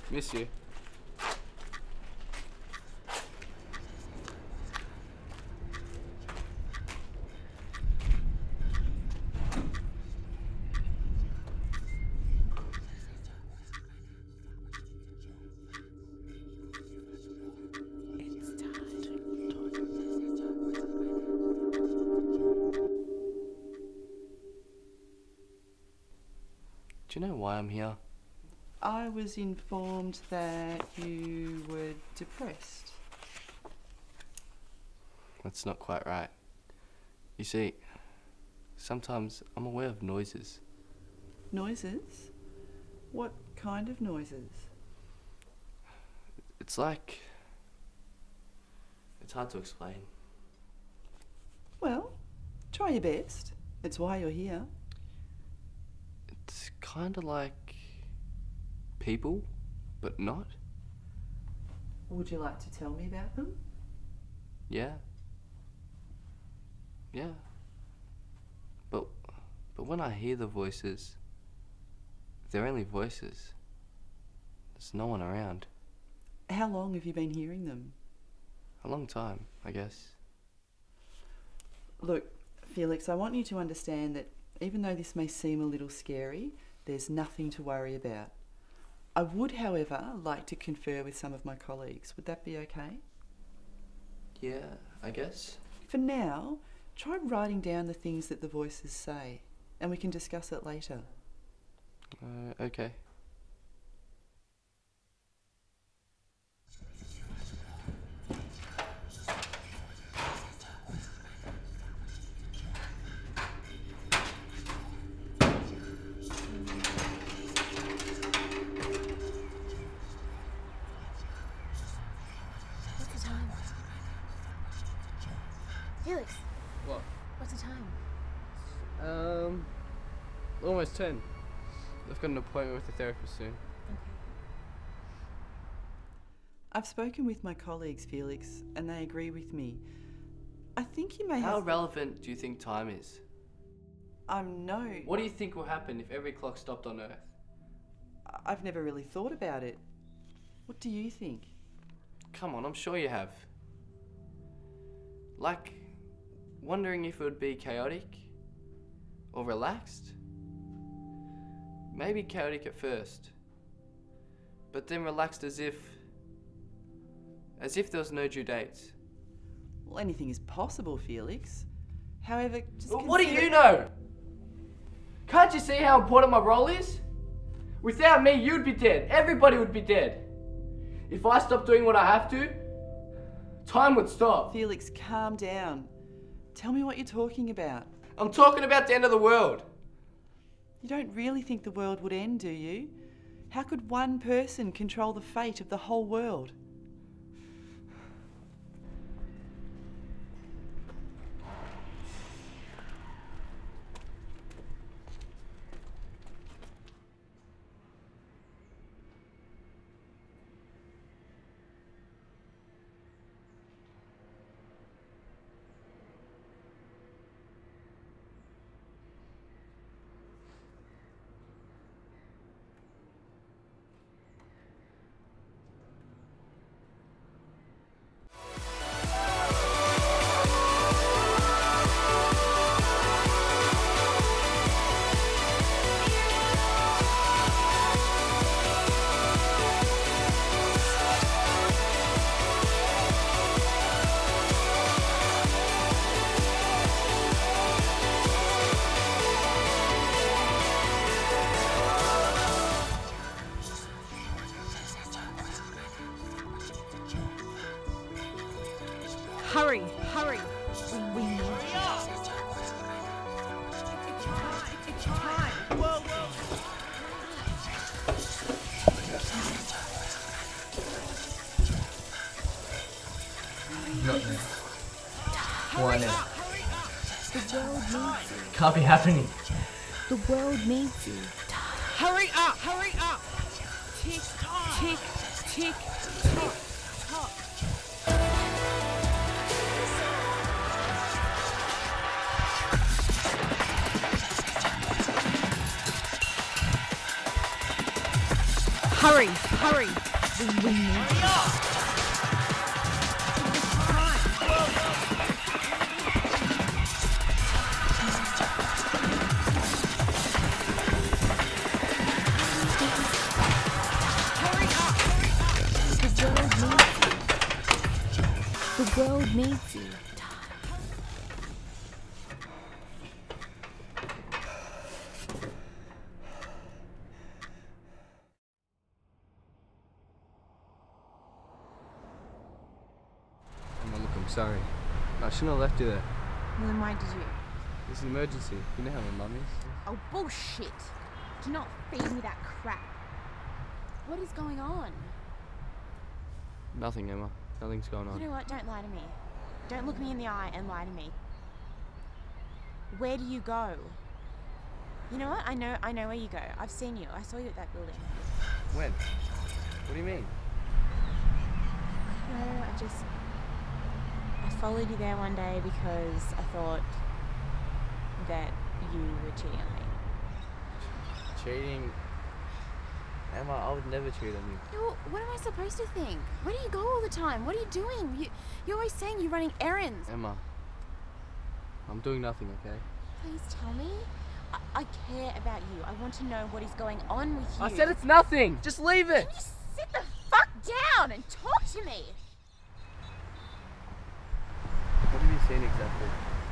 Miss you. Do you know why I'm here? I was informed that you were depressed. That's not quite right. You see, sometimes I'm aware of noises. Noises? What kind of noises? It's like... it's hard to explain. Well, try your best. It's why you're here. It's kind of like people, but not. Would you like to tell me about them? Yeah. Yeah. But when I hear the voices, they're only voices. There's no one around. How long have you been hearing them? A long time, I guess. Look, Felix, I want you to understand that even though this may seem a little scary, there's nothing to worry about. I would, however, like to confer with some of my colleagues. Would that be okay? Yeah, I guess. For now, try writing down the things that the voices say, and we can discuss it later. Okay. Felix, What? what's the time? Almost 10. I've got an appointment with the therapist soon. Okay. I've spoken with my colleagues, Felix, and they agree with me. I think you may How have... relevant do you think time is? I'm no... What do you think will happen if every clock stopped on Earth? I've never really thought about it. What do you think? Come on, I'm sure you have. Like, wondering if it would be chaotic or relaxed. Maybe chaotic at first, but then relaxed as if there was no due dates. Well, anything is possible, Felix. However, just Well, what do consider- you know? Can't you see how important my role is? Without me, you'd be dead. Everybody would be dead. If I stopped doing what I have to, time would stop. Felix, calm down. Tell me what you're talking about. I'm talking about the end of the world. You don't really think the world would end, do you? How could one person control the fate of the whole world? Hurry, hurry. We need It's time. Whoa, No. One. The world needs you. Can't be happening. The world needs you. Hurry up! Hurry up! Tick, tick, tick, tock, tock. Hurry, hurry. We need The world needs you. Emma, look, I'm sorry. I shouldn't have left you there. Well, then why did you? It's an emergency. You know how my mum is. Oh, bullshit. Do not feed me that crap. What is going on? Nothing, Emma. Nothing's going on. You know what? Don't lie to me. Don't look me in the eye and lie to me. Where do you go? You know what? I know where you go. I've seen you. I saw you at that building. When? What do you mean? No, I followed you there one day because I thought that you were cheating on me. Cheating? Emma, I would never cheat on you. Well, what am I supposed to think? Where do you go all the time? What are you doing? You're always saying you're running errands. Emma, I'm doing nothing, okay? Please tell me. I care about you. I want to know what is going on with you. I said it's nothing! Just leave it! Can you sit the fuck down and talk to me? What have you seen exactly?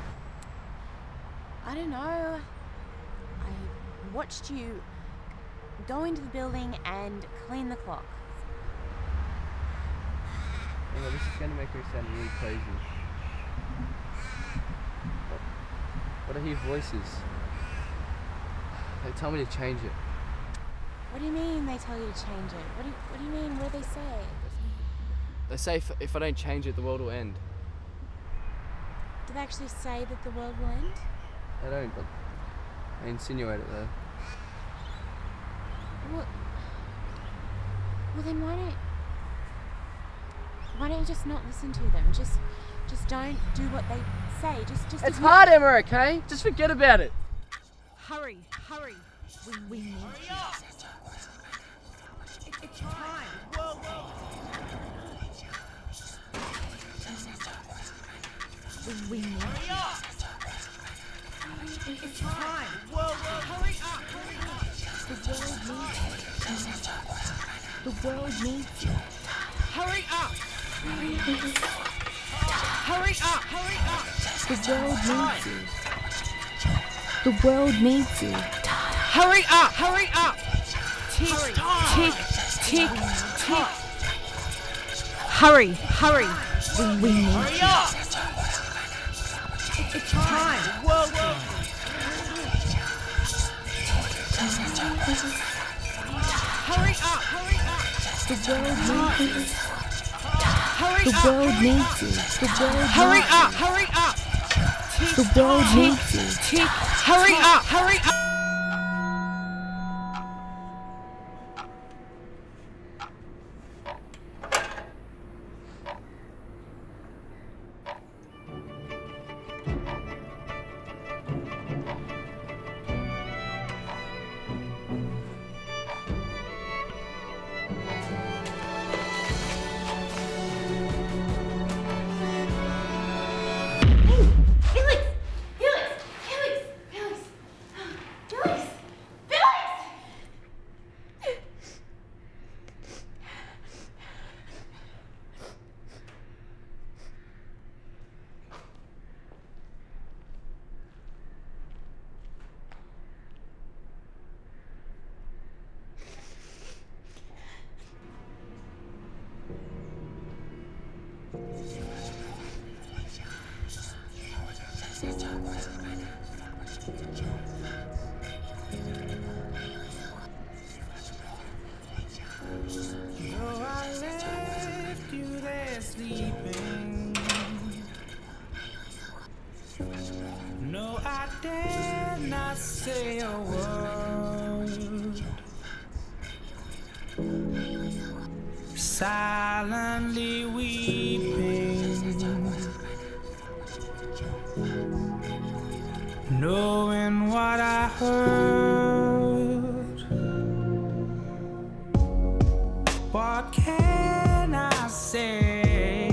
I don't know. I watched you go into the building and clean the clock. Emma, this is going to make me sound really crazy. But I hear voices. They tell me to change it. What do you mean they tell you to change it? What do you mean? What do they say? They say if I don't change it, the world will end. Do they actually say that the world will end? They don't, but they insinuate it though. Well then why don't you just not listen to them? Just don't do what they say. Just It's hard, Emma, okay? Just forget about it. Hurry, hurry. We need you. It's time. Whoa, whoa. We need you. It's time. Whoa, whoa. Hurry up. The world needs you. Hurry up. Hurry up. Hurry up. The world needs you. The world needs you. Hurry up. Hurry up. Tick, tick, tick, tick. Hurry, hurry. We need you. It's time. Whoa, whoa. Hurry up. Hurry up. The world needs you. Hurry The up. world needs you. The world Hurry needs up. Hurry up. you. The world needs you. Tick. Hurry up. Hurry up. Though I left you there sleeping, no, I dare not say a word. Silently weeping, knowing what I heard. What can I say?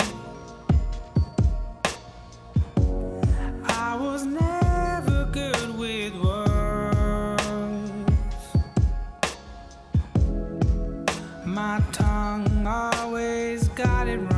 I was never good with words. My tongue always got it wrong.